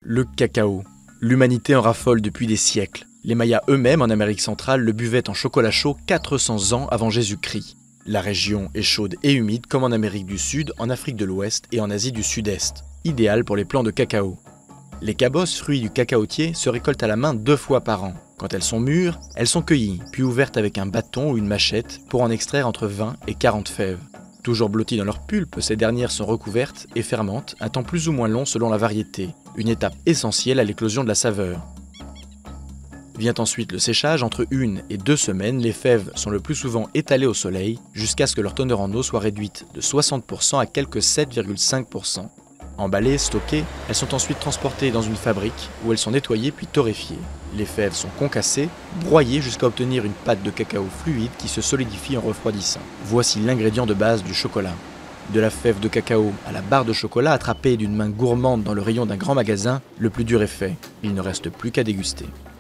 Le cacao. L'humanité en raffole depuis des siècles. Les Mayas eux-mêmes, en Amérique centrale, le buvaient en chocolat chaud 400 ans avant Jésus-Christ. La région est chaude et humide comme en Amérique du Sud, en Afrique de l'Ouest et en Asie du Sud-Est, idéal pour les plants de cacao. Les cabosses, fruits du cacaotier, se récoltent à la main 2 fois par an. Quand elles sont mûres, elles sont cueillies, puis ouvertes avec un bâton ou une machette pour en extraire entre 20 et 40 fèves. Toujours blotties dans leur pulpe, ces dernières sont recouvertes et fermentent un temps plus ou moins long selon la variété, une étape essentielle à l'éclosion de la saveur. Vient ensuite le séchage. Entre 1 et 2 semaines, les fèves sont le plus souvent étalées au soleil jusqu'à ce que leur teneur en eau soit réduite de 60% à quelques 7,5%. Emballées, stockées, elles sont ensuite transportées dans une fabrique où elles sont nettoyées puis torréfiées. Les fèves sont concassées, broyées jusqu'à obtenir une pâte de cacao fluide qui se solidifie en refroidissant. Voici l'ingrédient de base du chocolat. De la fève de cacao à la barre de chocolat attrapée d'une main gourmande dans le rayon d'un grand magasin, le plus dur est fait. Il ne reste plus qu'à déguster.